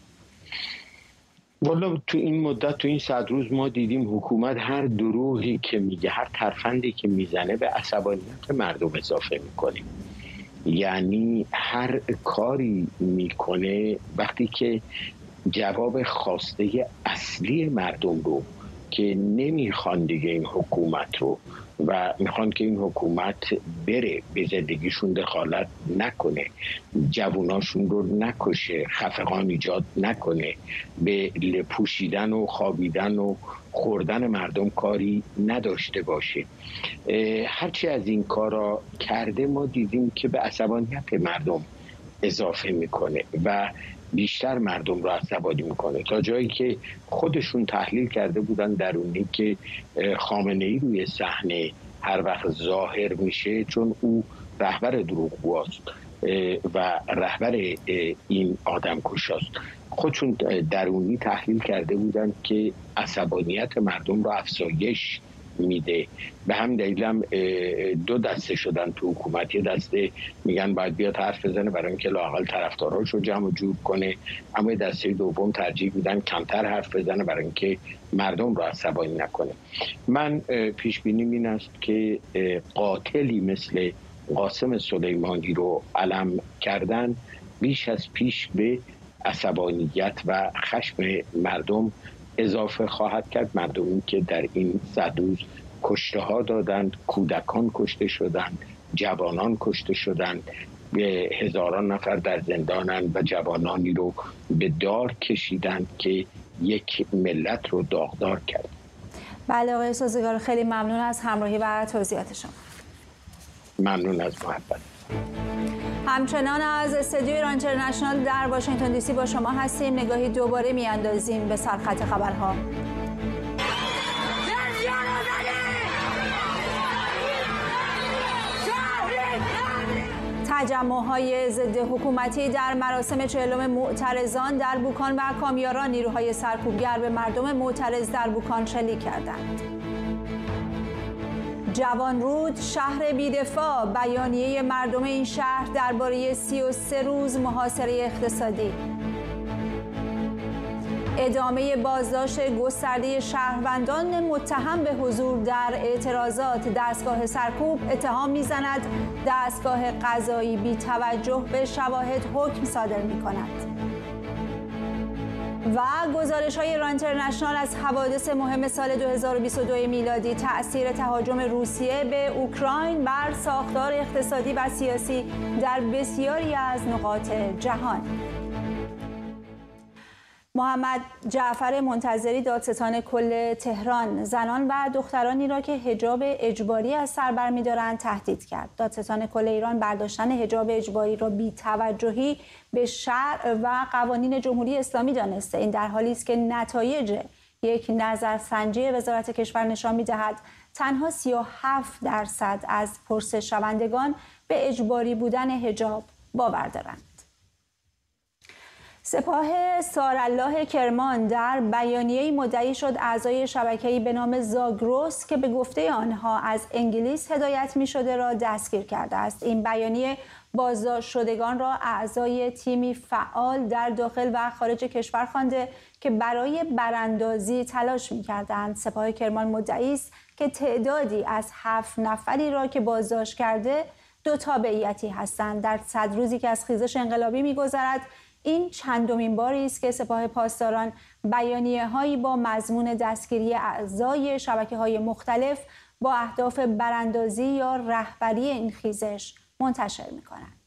والا تو این مدت، تو این صد روز ما دیدیم حکومت هر دروغی که میگه، هر ترفندی که میزنه به عصبانیت مردم اضافه میکنه. یعنی هر کاری میکنه وقتی که جواب خواسته اصلی مردم رو که نمیخوان دیگه این حکومت رو و میخوان که این حکومت بره، به زندگیشون دخالت نکنه، جووناشون رو نکشه، خفقان ایجاد نکنه، به پوشیدن و خوابیدن و خوردن مردم کاری نداشته باشه. هرچی از این کارا کرده ما دیدیم که به عصبانیت مردم اضافه میکنه و بیشتر مردم رو عصبانی میکنه، تا جایی که خودشون تحلیل کرده بودن درونی که خامنه‌ای روی صحنه هر وقت ظاهر میشه چون او رهبر دروغگوست و رهبر این آدم کشاست، خودشون درونی تحلیل کرده بودن که عصبانیت مردم رو افزایش میده. به هم دلیل هم دو دسته شدن تو حکومت، یه دسته میگن باید بیاد حرف بزنه برای اینکه لااقل طرفداراش رو جمع و جور کنه، اما دسته دوم ترجیح میدن کمتر حرف بزنه برای اینکه مردم رو عصبانی نکنه. من پیش بینیم این است که قاتلی مثل قاسم سلیمانی رو علم کردن بیش از پیش به عصبانیت و خشم مردم اضافه خواهد کرد. مردمی که در این صد روز کشته ها دادند، کودکان کشته شدند، جوانان کشته شدند، به هزاران نفر در زندانند و جوانانی رو به دار کشیدند که یک ملت رو داغدار کرد. بله آقای سازگار، خیلی ممنون از همراهی و توضیحات شما. ممنون از محبت. همچنان از استودیو ایران اینترنشنال در واشنگتن دی سی با شما هستیم. نگاهی دوباره میاندازیم به سرخط خبرها. تجمع‌های ضد حکومتی در مراسم چهلم معترضان در بوکان و کامیاران، نیروهای سرکوبگر به مردم معترض در بوکان شلیک کردند. جوانرود، شهر بی‌دفاع، بیانیه مردم این شهر درباره سی و سه روز محاصره اقتصادی. ادامه بازداشت گسترده شهروندان متهم به حضور در اعتراضات. دستگاه سرکوب اتهام می‌زند دستگاه قضایی بی توجه به شواهد حکم صادر می‌کند. و گزارش‌های ایران اینترنشنال از حوادث مهم سال دو هزار و بیست و دو میلادی، تأثیر تهاجم روسیه به اوکراین بر ساختار اقتصادی و سیاسی در بسیاری از نقاط جهان. محمد جعفر منتظری دادستان کل تهران زنان و دخترانی را که حجاب اجباری از سر برمی‌دارند تهدید کرد. دادستان کل ایران برداشتن حجاب اجباری را بی‌توجهی به شرع و قوانین جمهوری اسلامی دانسته. این در حالی است که نتایج یک نظرسنجی وزارت کشور نشان می‌دهد تنها سی و هفت درصد از پرسش شوندگان به اجباری بودن حجاب باور دارند. سپاه سارالله کرمان در بیانیه‌ای مدعی شد اعضای شبکه‌ای به نام زاگرس که به گفته آنها از انگلیس هدایت می‌شده را دستگیر کرده است. این بیانیه بازداشت شدگان را اعضای تیمی فعال در داخل و خارج کشور خوانده که برای براندازی تلاش می‌کردند. سپاه کرمان مدعی است که تعدادی از هفت نفری را که بازداشت کرده دو تابعیتی هستند. در صد روزی که از خیزش انقلابی می‌گذرد، این چندمین باری است که سپاه پاسداران بیانیه‌هایی با مضمون دستگیری اعضای شبکه‌های مختلف با اهداف براندازی یا رهبری این خیزش منتشر می‌کنند.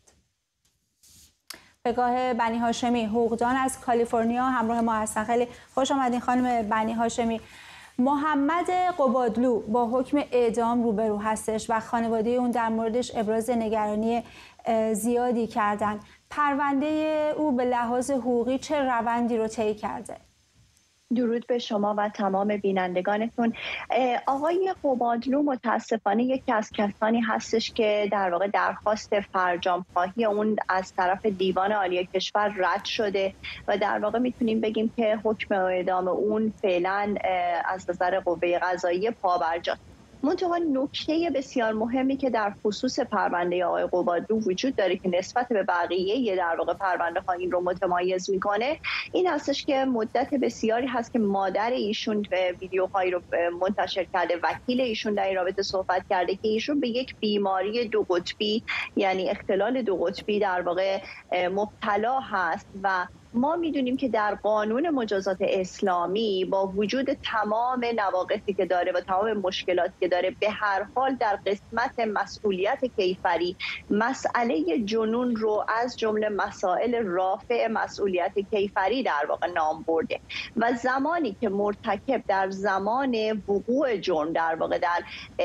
پگاه بنی هاشمی حقوقدان از کالیفرنیا همراه ما هستند. خیلی خوش آمدین خانم بنی هاشمی. محمد قبادلو با حکم اعدام روبرو هستش و خانواده اون در موردش ابراز نگرانی زیادی کردن. پرونده او به لحاظ حقوقی چه روندی رو طی کرده؟ درود به شما و تمام بینندگانتون. آقای قبادلو متاسفانه یکی از کسانی هستش که در واقع درخواست فرجام‌خواهی اون از طرف دیوان عالی کشور رد شده و در واقع میتونیم بگیم که حکم اعدام اون فعلا از نظر قوه قضاییه پابرجاست. منتها نکته بسیار مهمی که در خصوص پرونده آقای قبادلو وجود داره که نسبت به بقیه در واقع پرونده ها این رو متمایز میکنه این هستش که مدت بسیاری هست که مادر ایشون ویدیوهایی رو منتشر کرده، وکیل ایشون در این رابطه صحبت کرده که ایشون به یک بیماری دو قطبی یعنی اختلال دو قطبی در واقع مبتلا هست و ما میدونیم که در قانون مجازات اسلامی با وجود تمام نواقصی که داره و تمام مشکلاتی که داره به هر حال در قسمت مسئولیت کیفری مسئله جنون رو از جمله مسائل رافع مسئولیت کیفری در واقع نام برده و زمانی که مرتکب در زمان وقوع جرم در واقع در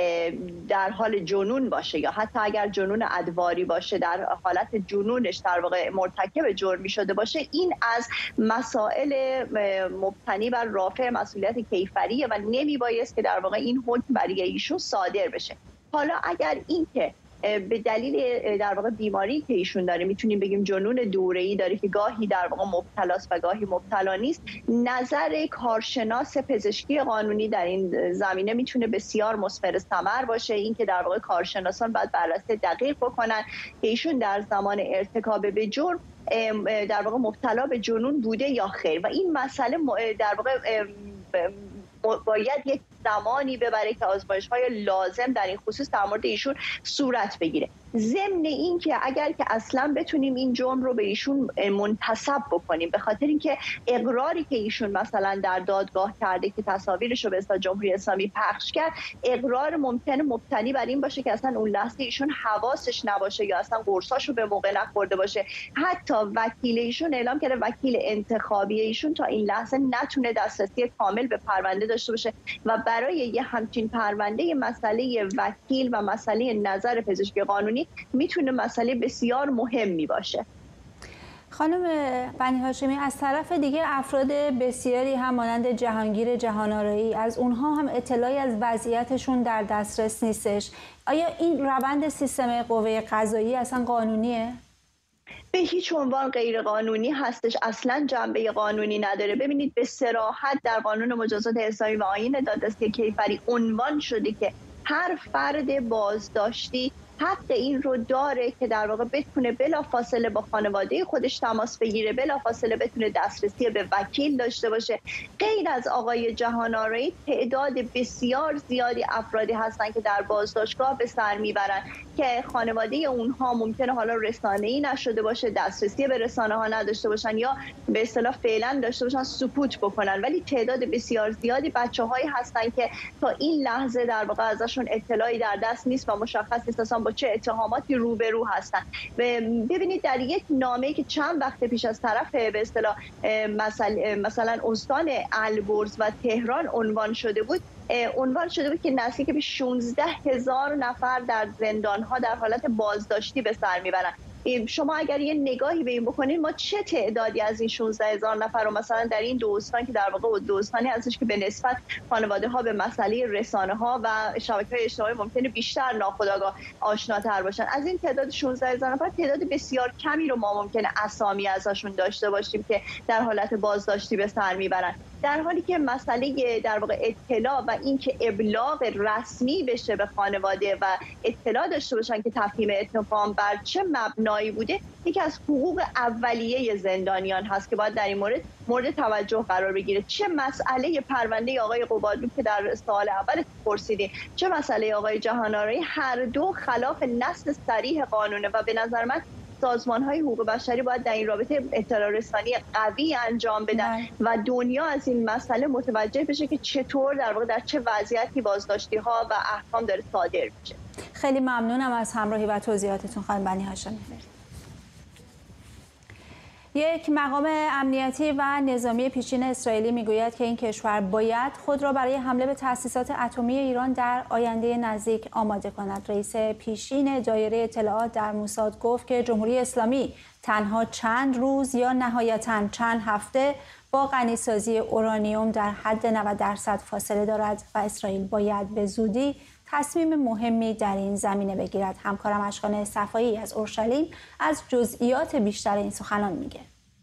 در حال جنون باشه یا حتی اگر جنون ادواری باشه در حالت جنونش در واقع مرتکب جرمی شده باشه این از مسائل مبتنی بر رافع مسئولیت کیفریه و نمی بایست که در واقع این حکم برای ایشون صادر بشه. حالا اگر این که به دلیل در واقع بیماری که ایشون داره میتونیم بگیم جنون دوره‌ای داره که گاهی در واقع مبتلاست و گاهی مبتلا نیست، نظر کارشناس پزشکی قانونی در این زمینه میتونه بسیار مثمر ثمر باشه. این که در واقع کارشناسان باید بررسی دقیق بکنن که ایشون در زمان ارتکاب به جرم در واقع مبتلا به جنون بوده یا خیر و این مسئله در واقع باید یک زمانی ببره که آزمایش‌های لازم در این خصوص در مورد ایشون صورت بگیره. ضمن این که اگر که اصلا بتونیم این جرم رو به ایشون منتسب بکنیم به خاطر اینکه اقراری که ایشون مثلا در دادگاه کرده که تصاویرش رو به اصطلاح جمهوری اسلامی پخش کرد، اقرار ممکنه مبتنی بر این باشه که اصلا اون لحظه ایشون حواسش نباشه یا اصلا قرصاشو به موقع نخورده باشه. حتی وکیل ایشون اعلام کرده وکیل انتخابی ایشون تا این لحظه نتونه دسترسی کامل به پرونده داشته باشه و برای یه همچین پرونده مسئله وکیل و مسئله نظر پزشکی قانونی میتونه مسئله بسیار مهمی باشه. خانم بنی هاشمی، از طرف دیگه افراد بسیاری هم مانند جهانگیر جهان‌آرایی از اونها هم اطلاعی از وضعیتشون در دسترس نیستش. آیا این روند سیستم قوه قضایی اصلا قانونیه؟ به هیچ عنوان غیر قانونی هستش، اصلا جنبه قانونی نداره. ببینید به صراحت در قانون مجازات اسلامی و آیین دادرسی کیفری عنوان شده که هر فرد بازداشتی حق این رو داره که در واقع بتونه بلافاصله با خانواده خودش تماس بگیره، بلافاصله بتونه دسترسی به وکیل داشته باشه. غیر از آقای جهان‌آرایی تعداد بسیار زیادی افرادی هستن که در بازداشتگاه به سر میبرن که خانواده اونها ممکنه حالا رسانه‌ای نشده باشه، دسترسی به رسانه‌ها نداشته باشن یا به اصطلاح فعلا داشته باشن سکوت بکنن، ولی تعداد بسیار زیادی بچه‌هایی هستن که تا این لحظه در واقع ازشون اطلاعی در دست نیست و مشخص نیست اصلا با چه اتهاماتی روبرو هستن. ببینید در یک نامه‌ای که چند وقت پیش از طرف به اصطلاح مثلا مثلا استان البرز و تهران عنوان شده بود، عنوان شده بود که نزدیک به شانزده هزار نفر در زندان‌ها در حالت بازداشتی به سر میبرن. شما اگر یه نگاهی به این بکنید، ما چه تعدادی از این شانزده هزار نفر رو مثلا در این دو استان که در واقع دو استانی هستش که به نسبت خانواده ها به مسئله رسانه ها و شبکه‌های اجتماعی ممکنه بیشتر ناخودآگاه آشناتر باشن، از این تعداد شانزده هزار نفر تعداد بسیار کمی رو ما ممکنه اسامی ازشون داشته باشیم که در حالت بازداشتی به سر میبرن، در حالی که مسئله در واقع اطلاع و اینکه ابلاغ رسمی بشه به خانواده و اطلاع داشته باشن که تفهیم اتهام بر چه مبنایی بوده، یکی از حقوق اولیه زندانیان هست که باید در این مورد مورد توجه قرار بگیره. چه مسئله پرونده آقای قبادلو که در سوال اول پرسیدیم، چه مسئله آقای جهان‌آرایی، هر دو خلاف نص صریح قانونه و به نظر من سازمان‌های حقوق بشری باید در این رابطه اطلاع رسانی قوی انجام بدن و دنیا از این مسئله متوجه بشه که چطور در واقع در چه وضعیتی بازداشتی‌ها و احکام داره صادر میشه. خیلی ممنونم از همراهی و توضیحاتتون خانم بنی هاشمی. یک مقام امنیتی و نظامی پیشین اسرائیلی میگوید که این کشور باید خود را برای حمله به تأسیسات اتمی ایران در آینده نزدیک آماده کند. رئیس پیشین دایره اطلاعات در موساد گفت که جمهوری اسلامی تنها چند روز یا نهایتاً چند هفته با غنیسازی اورانیوم در حد نود درصد فاصله دارد و اسرائیل باید به زودی تصمیم مهمی در این زمینه بگیرد. همکارم اشکان صفایی از اورشلیم از جزئیات بیشتر این سخنان میگه.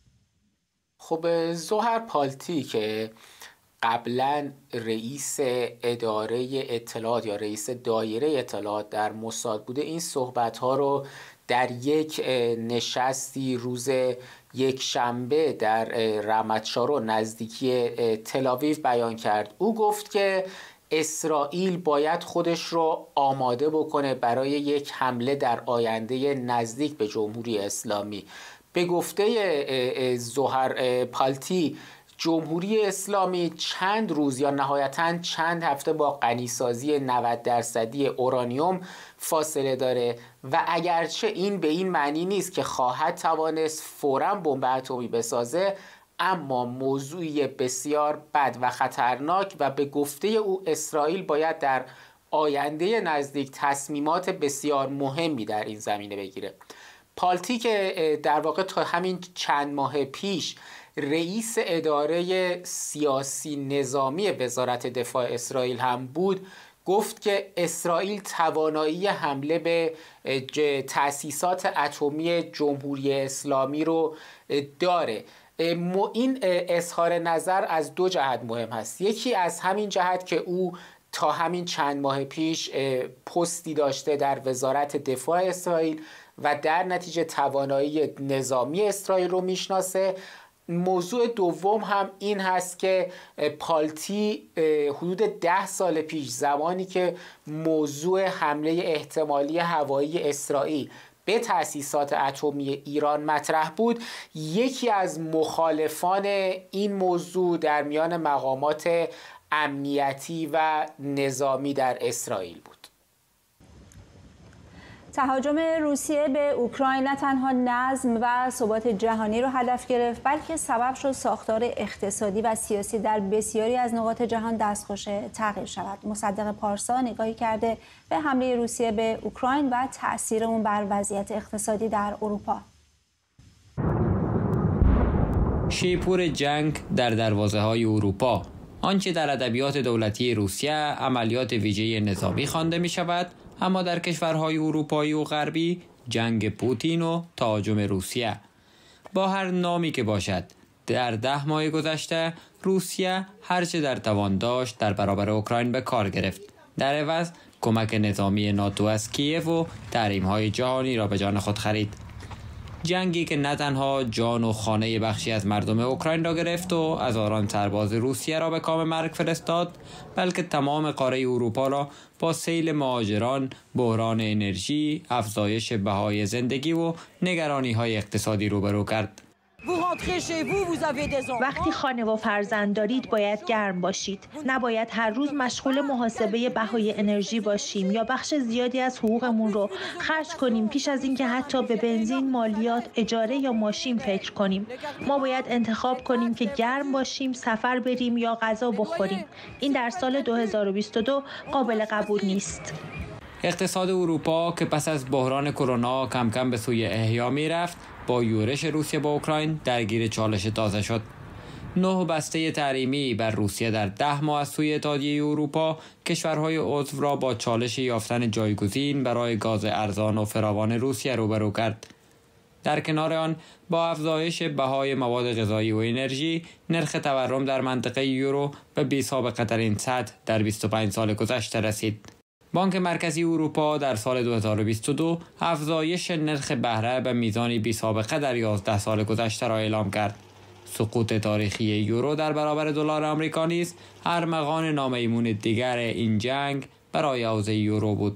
خب زهر پالتی که قبلا رئیس اداره اطلاعات یا رئیس دایره اطلاعات در موساد بوده، این صحبت ها رو در یک نشستی روز یک شنبه در رمت شارو نزدیکی تل‌آویو بیان کرد. او گفت که اسرائیل باید خودش رو آماده بکنه برای یک حمله در آینده نزدیک به جمهوری اسلامی. به گفته زهر پالتی، جمهوری اسلامی چند روز یا نهایتاً چند هفته با غنیسازی نود درصدی اورانیوم فاصله داره و اگرچه این به این معنی نیست که خواهد توانست فوراً بمب اتمی بسازه، اما موضوعی بسیار بد و خطرناک و به گفته او اسرائیل باید در آینده نزدیک تصمیمات بسیار مهمی در این زمینه بگیره. پالتی که در واقع تا همین چند ماه پیش رئیس اداره سیاسی نظامی وزارت دفاع اسرائیل هم بود، گفت که اسرائیل توانایی حمله به تأسیسات اتمی جمهوری اسلامی رو داره. این اظهار نظر از دو جهت مهم هست. یکی از همین جهت که او تا همین چند ماه پیش پستی داشته در وزارت دفاع اسرائیل و در نتیجه توانایی نظامی اسرائیل رو میشناسه. موضوع دوم هم این هست که پالتی حدود ده سال پیش، زمانی که موضوع حمله احتمالی هوایی اسرائیل به تأسیسات اتمی ایران مطرح بود، یکی از مخالفان این موضوع در میان مقامات امنیتی و نظامی در اسرائیل بود. تهاجم روسیه به اوکراین نه تنها نظم و ثبات جهانی را هدف گرفت، بلکه سبب شد ساختار اقتصادی و سیاسی در بسیاری از نقاط جهان دستخوش تغییر شود. مصدق پارسا نگاهی کرده به حمله روسیه به اوکراین و تأثیر اون بر وضعیت اقتصادی در اروپا. شیپور جنگ در دروازه‌های اروپا، آنچه در ادبیات دولتی روسیه عملیات ویژه نظامی خوانده می شود، اما در کشورهای اروپایی و غربی جنگ پوتین و تهاجم روسیه. با هر نامی که باشد، در ده ماه گذشته روسیه هرچه در توان داشت در برابر اوکراین به کار گرفت. در عوض کمک نظامی ناتو از کیف و تحریم‌های جهانی را به جان خود خرید. جنگی که نه تنها جان و خانه بخشی از مردم اوکراین را گرفت و هزاران سرباز روسیه را به کام مرگ فرستاد، بلکه تمام قاره اروپا را با سیل مهاجران، بحران انرژی، افزایش بهای زندگی و نگرانی‌های اقتصادی روبرو کرد. وقتی خانه و فرزند دارید باید گرم باشید. نباید هر روز مشغول محاسبه بهای انرژی باشیم یا بخش زیادی از حقوقمون رو خرج کنیم پیش از اینکه حتی به بنزین، مالیات، اجاره یا ماشین فکر کنیم. ما باید انتخاب کنیم که گرم باشیم، سفر بریم یا غذا بخوریم. این در سال دو هزار و بیست و دو قابل قبول نیست. اقتصاد اروپا که پس از بحران کرونا کم کم به سوی احیا میرفت، با یورش روسیه با اوکراین درگیر چالش تازه شد. نه بسته تحریمی بر روسیه در ده ماه از سوی اتحادیه اروپا کشورهای عضو را با چالش یافتن جایگزین برای گاز ارزان و فراوان روسیه روبرو کرد. در کنار آن با افزایش بهای مواد غذایی و انرژی، نرخ تورم در منطقه یورو به بی‌سابقه ترین سطح در بیست و پنج سال گذشته رسید. بانک مرکزی اروپا در سال دو هزار و بیست و دو افزایش نرخ بهره به میزانی بی‌سابقه در یازده سال گذشته را اعلام کرد. سقوط تاریخی یورو در برابر دلار آمریکا نیز ارمغان نامیمون دیگر این جنگ برای حوزه یورو بود.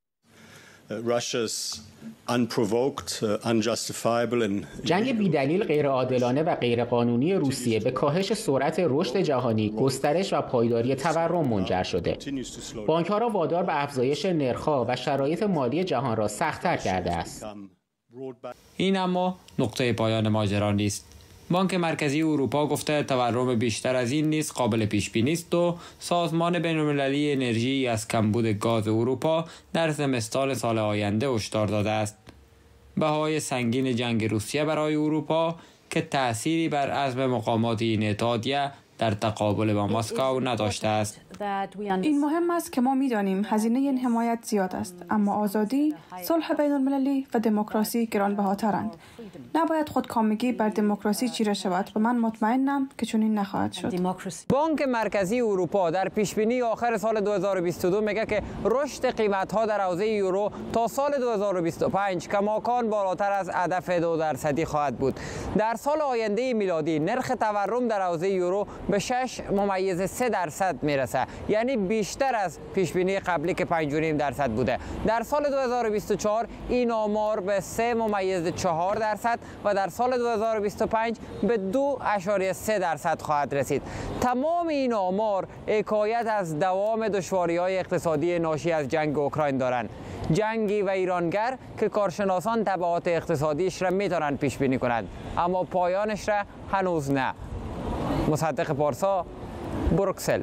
جنگ بی‌دلیل، غیرعادلانه و غیرقانونی روسیه به کاهش سرعت رشد جهانی، گسترش و پایداری تورم منجر شده. بانک‌ها را وادار به افزایش نرخ‌ها و شرایط مالی جهان را سخت‌تر کرده است. این اما نقطه پایان ماجرا نیست. بانک مرکزی اروپا گفته تورم بیشتر از این نیز قابل پیش بینی است و سازمان بین‌المللی انرژی از کمبود گاز اروپا در زمستان سال آینده هشدار داده است. بهای سنگین جنگ روسیه برای اروپا که تأثیری بر عزم مقامات این اتحادیه در تقابل با مسکو نداشته است. این مهم است که ما می‌دانیم هزینه این حمایت زیاد است، اما آزادی، صلح بین المللی و دموکراسی گرانبهاترند. نباید خودکامگی بر دموکراسی چیره شود و من مطمئنم که چنین نخواهد شد. بانک مرکزی اروپا در پیشبینی آخر سال دو هزار و بیست و دو میگه که رشد قیمت‌ها در حوزه یورو تا سال دو هزار و بیست و پنج کماکان بالاتر از هدف دو درصدی خواهد بود. در سال آینده میلادی نرخ تورم در حوزه یورو به شش ممیز سه درصد میرسه، یعنی بیشتر از پیشبینی قبلی که پنج و نیم درصد بوده. در سال دو هزار و بیست و چهار این آمار به سه ممیز چهار درصد و در سال دو هزار و بیست و پنج به دو اشاریه سه درصد خواهد رسید. تمام این آمار حکایت از دوام دشواری‌های اقتصادی ناشی از جنگ اوکراین دارند. جنگی و ایرانگر که کارشناسان تبعات اقتصادیش را میتونن پیش بینی کنند، اما پایانش را هنوز نه. مصدق پارسا، بروکسل.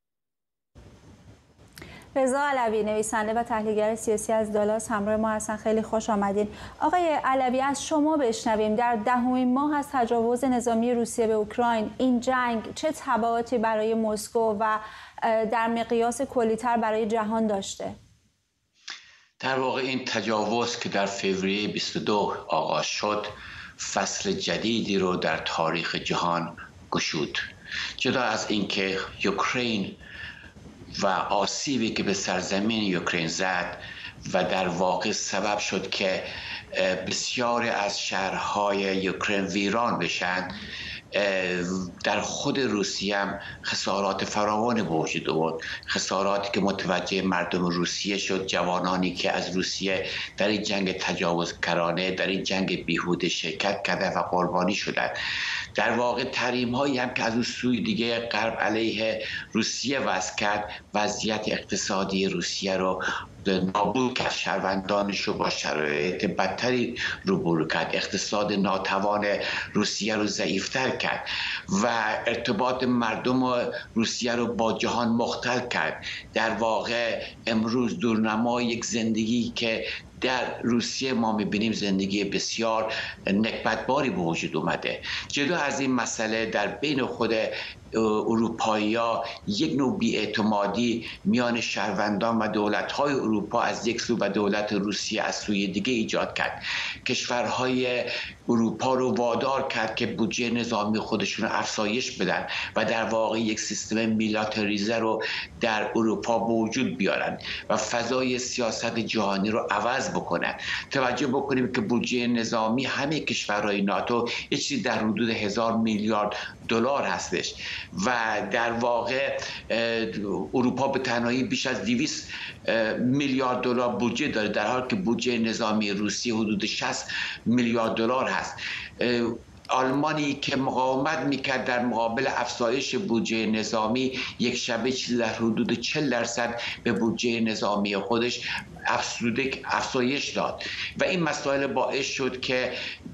رضا علوی، نویسنده و تحلیلگر سیاسی از دالاس همراه ما هستن. خیلی خوش آمدین. آقای علوی، از شما بشنویم در دهمین ماه از تجاوز نظامی روسیه به اوکراین این جنگ چه تبعاتی برای مسکو و در مقیاس کلی‌تر برای جهان داشته؟ در واقع این تجاوز که در فوریه بیست و دو آغاز شد فصل جدیدی رو در تاریخ جهان گشود. جدا از اینکه اوکراین و آسیبی که به سرزمین اوکراین زد و در واقع سبب شد که بسیاری از شهرهای اوکراین ویران بشن، در خود روسیه هم خسارات فراوانی به وجود آورد. خساراتی که متوجه مردم روسیه شد، جوانانی که از روسیه در این جنگ تجاوزکارانه، در این جنگ بیهوده شرکت کرده و قربانی شدند. در واقع تحریم هایی هم که از اون سوی دیگه غرب علیه روسیه وضع کرد، وضعیت اقتصادی روسیه رو نابود کرد، شهروندانش رو با شرایط بدتری روبرو کرد، اقتصاد ناتوان روسیه رو ضعیفتر کرد و ارتباط مردم روسیه رو با جهان مختل کرد. در واقع امروز دورنمای یک زندگی که در روسیه ما می‌بینیم زندگی بسیار نکبتباری به وجود اومده. جدا از این مسئله در بین خود اروپایی‌ها یک نوع بی‌اعتمادی میان شهروندان و دولت‌های اروپا از یک سو و دولت روسیه از سوی دیگه ایجاد کرد. کشورهای اروپا رو وادار کرد که بودجه نظامی خودشون رو افزایش بدن و در واقع یک سیستم میلیتاریزه رو در اروپا به وجود بیارن و فضای سیاست جهانی رو عوض بکنن. توجه بکنیم که بودجه نظامی همه کشورهای ناتو یه چیزی در حدود هزار میلیارد دلار هستش و در واقع اروپا به تنهایی بیش از دویست میلیارد دلار بودجه داره، در حالی که بودجه نظامی روسیه حدود شصت میلیارد دلار هست. آلمانی که مقاومت میکرد در مقابل افزایش بودجه نظامی، یک شبه چیز در حدود چهل درصد به بودجه نظامی خودش افزوده افزایش داد و این مسائل باعث شد که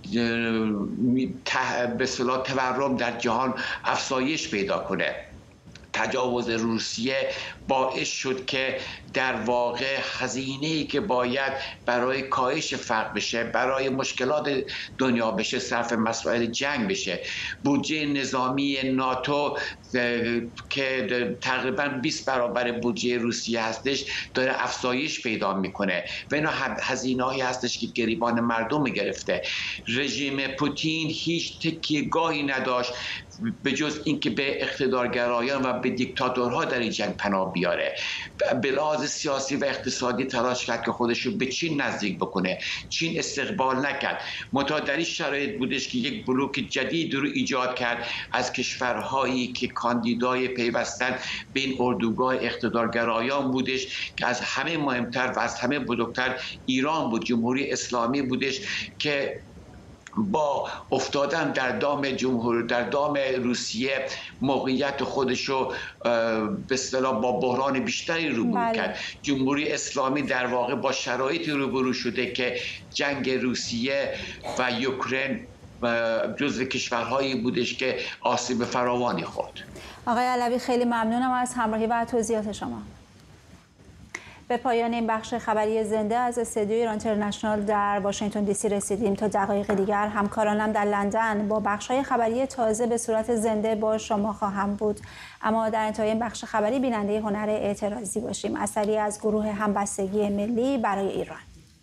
به اصطلاح تورم در جهان افزایش پیدا کنه. تجاوز روسیه باعث شد که در واقع هزینه‌ای که باید برای کاهش فقر بشه، برای مشکلات دنیا بشه، صرف مسائل جنگ بشه. بودجه نظامی ناتو که تقریبا بیست برابر بودجه روسیه هستش داره افزایش پیدا میکنه و اینا هزینه‌ای هستش که گریبان مردم گرفته. رژیم پوتین هیچ تکیه‌گاهی نداشت به جز اینکه به اقتدارگرایان و به دیکتاتورها در این جنگ پناه بیاره. به لحاظ سیاسی و اقتصادی تلاش کرد که خودش رو به چین نزدیک بکنه. چین استقبال نکرد. منتها در این شرایط بودش که یک بلوک جدید رو ایجاد کرد از کشورهایی که کاندیدای پیوستن به این اردوگاه اقتدارگرایان بودش که از همه مهمتر و از همه بزرگتر ایران بود، جمهوری اسلامی بودش که با افتادن در دام جمهور در دام روسیه موقعیت خودش رو به اصطلاح با بحران بیشتری روبرو کرد. جمهوری اسلامی در واقع با شرایطی روبرو شده که جنگ روسیه و اوکراین جزو کشورهایی بودش که آسیب فراوانی خورد. آقای علوی خیلی ممنونم از همراهی و توضیحات شما. به پایان این بخش خبری زنده از استودیوی ایران اینترنشنال در واشنگتن دی سی رسیدیم. تا دقایق دیگر همکارانم در لندن با بخش‌های خبری تازه به صورت زنده با شما خواهم بود. اما در انتهای این بخش خبری بیننده هنر اعتراضی باشیم، اثری از گروه همبستگی ملی برای ایران.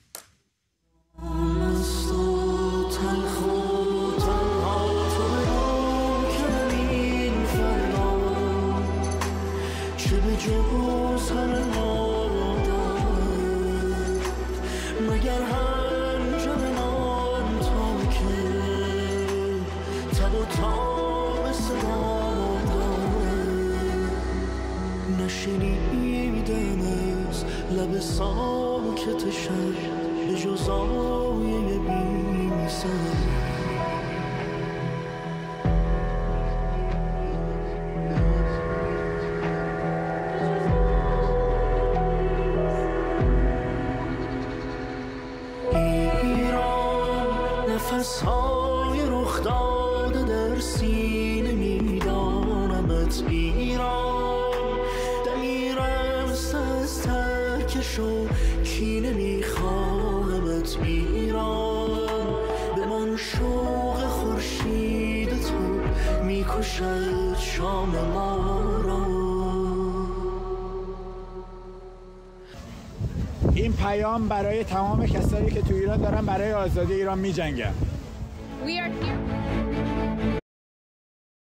مگر هنجم من تا که تب و تاب صدا داره نشنیدم از لب ساکت شب به جز آیه بی سر. نفس‌های رخ داده در سینه میدانمت ایران، دمی رست از ترکش و کینه میخواهمت ایران. به من شوق خورشید تو میکشد شام ما را. این پیام برای تمام کسایی که تو ایران دارن برای آزادی ایران می جنگن. We are here.